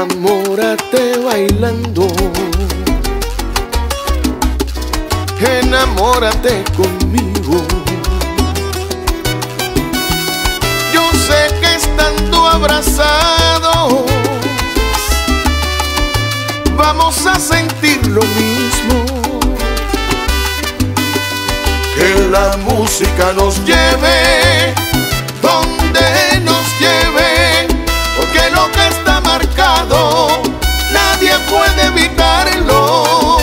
Enamórate bailando, enamórate conmigo. Yo sé que estando abrazados vamos a sentir lo mismo. Que la música nos lleve donde nos lleve, porque lo que está marcado nadie puede evitarlo.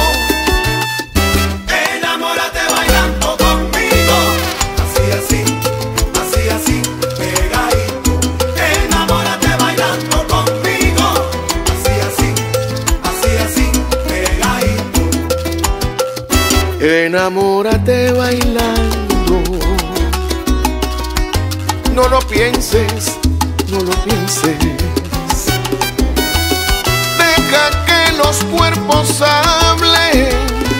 Enamórate bailando conmigo, así, así, así, así, pegadito. Enamórate bailando conmigo, así, así, así, así, pegadito. Enamórate bailando, no lo pienses, no lo pienses. Deja que los cuerpos hablen,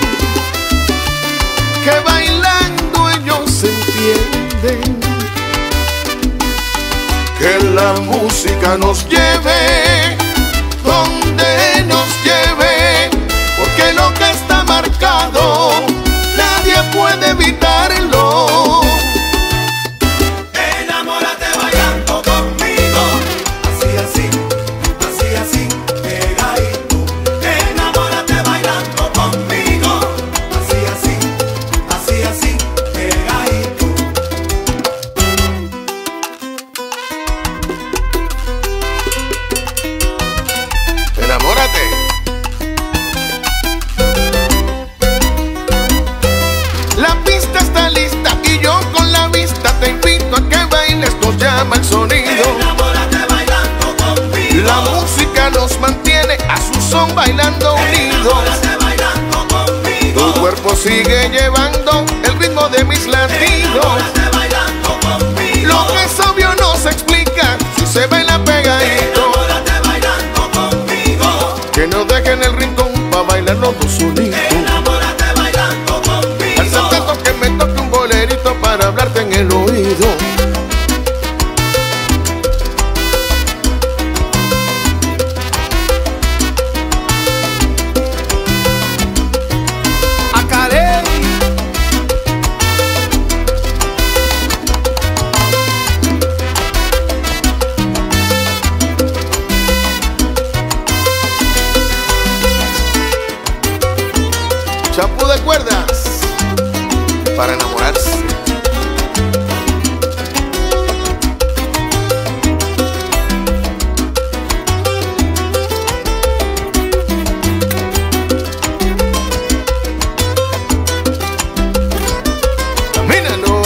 que bailando ellos se entienden. Que la música nos lleve donde nos lleve, porque lo que está marcado nadie puede evitarlo. Enamórate bailando conmigo, así, así, así, así, pegadito. Enamórate bailando conmigo, así, así, así, así, pegadito. Enamórate. La pista está lista y yo con la vista te invito a que bailes, nos llama el sonido. Enamórate bailando conmigo, La música nos mantiene a su son bailando unidos. enamórate bailando conmigo, Tu cuerpo sigue llevando el ritmo de mis latidos. enamórate bailando conmigo, Lo que es obvio no se explica si se baila pegadito. enamórate bailando conmigo, Que no dejen el rincón pa' bailar los dos solitos. enamórate bailando conmigo. Al tanto que me toque un bolerito para hablarte en el oído. Acaré. Champú de cuerdas para enamorarse. Camínalo.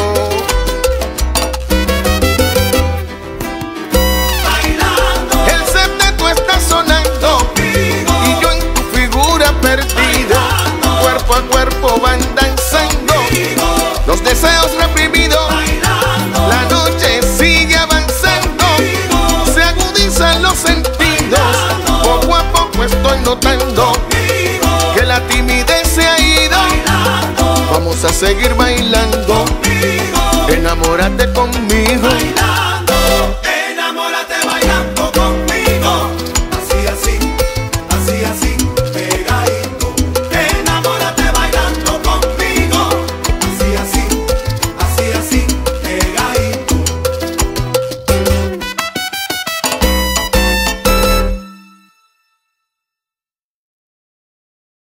Bailando El septeto está sonando y yo en tu figura perdido. Cuerpo a cuerpo van danzando los deseos reprimidos. La noche sigue avanzando, se agudizan los sentidos. Poco a poco estoy notando que la timidez se ha ido. Vamos a seguir bailando.